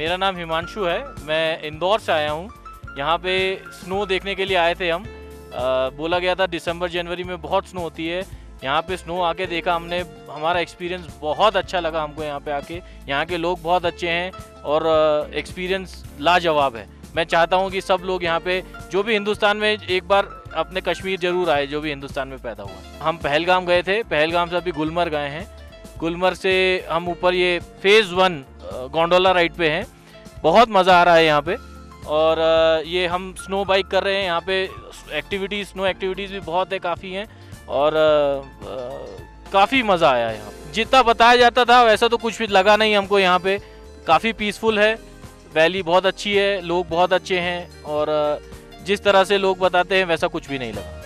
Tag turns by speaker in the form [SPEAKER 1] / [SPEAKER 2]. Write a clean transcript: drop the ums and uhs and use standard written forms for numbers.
[SPEAKER 1] मेरा नाम हिमांशु है। मैं इंदौर से आया हूँ। यहाँ पे स्नो देखने के लिए आए थे हम। बोला गया था दिसंबर जनवरी में बहुत स्नो होती है। यहाँ पे स्नो आके देखा हमने, हमारा एक्सपीरियंस बहुत अच्छा लगा हमको यहाँ पे आके। यहाँ के लोग बहुत अच्छे हैं और एक्सपीरियंस लाजवाब है। मैं चाहता हूँ कि सब लोग यहाँ पे जो भी हिंदुस्तान में एक बार अपने कश्मीर जरूर आए, जो भी हिंदुस्तान में पैदा हुआ। हम पहलगाम गए थे, पहलगाम से अभी गुलमर्ग गए हैं। गुलमर्ग से हम ऊपर ये फेज़ 1 गोंडोला राइड पे हैं। बहुत मज़ा आ रहा है यहाँ पे। और ये हम स्नो बाइक कर रहे हैं। यहाँ पे एक्टिविटीज़, स्नो एक्टिविटीज़ भी बहुत है, काफ़ी हैं। और काफ़ी मज़ा आया है यहाँ पे। जितना बताया जाता था वैसा तो कुछ भी लगा नहीं हमको। यहाँ पे काफ़ी पीसफुल है, वैली बहुत अच्छी है, लोग बहुत अच्छे हैं और जिस तरह से लोग बताते हैं वैसा कुछ भी नहीं लगा।